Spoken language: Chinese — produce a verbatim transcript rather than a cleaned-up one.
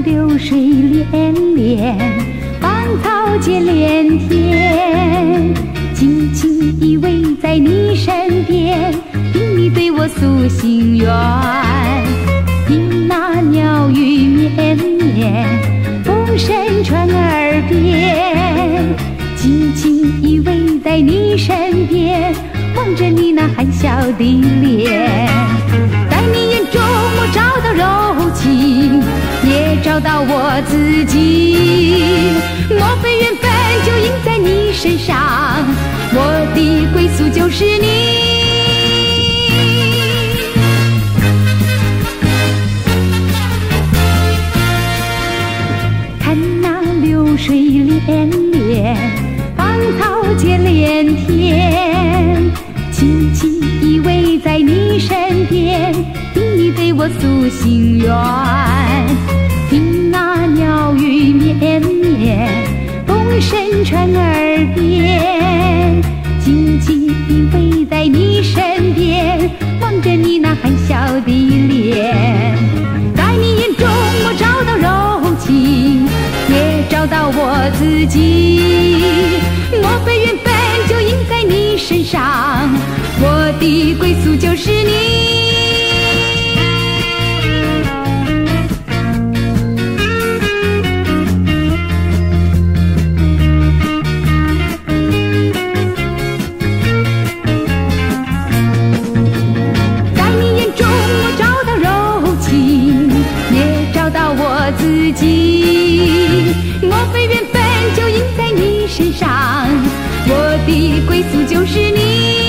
流水连连，芳草结连天，紧紧依偎在你身边，听你对我诉心愿。听那鸟语绵绵，风声传耳边，紧紧依偎在你身边，望着你那含笑的脸。在你眼中我找到柔情，也找到我自己。莫非缘分就印在你身上，我的归宿就是你。看那流水连连，芳草结连天，紧紧依偎在你身边，听你对我诉心愿。听那鸟语绵绵，风声传耳边，紧紧依偎在你身边，望着你那含笑的脸。在你眼中我找到柔情，也找到我自己。莫非缘分就印在你身上，我的归宿就是你。在你眼中我找到柔情，也找到我自己。莫非缘分就印在你身上，我的归宿就是你。